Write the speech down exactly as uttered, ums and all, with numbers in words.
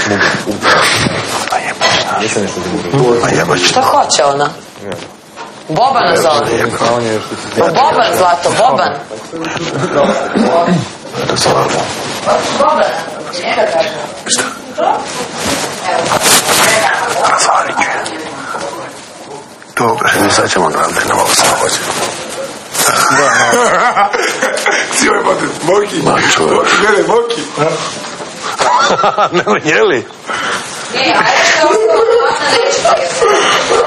A jebač. Šta hoće ona? Bobana zove. Boban, Zlato, Boban. Boban, njega kaže. Šta? Razvalit ću je. Dobro, mi sad ćemo da ne mogu samo hoće. Si ovaj potem, Moki. Moki, gledaj, Moki. Ne, jeli? E, ajde što ovo, ovo ne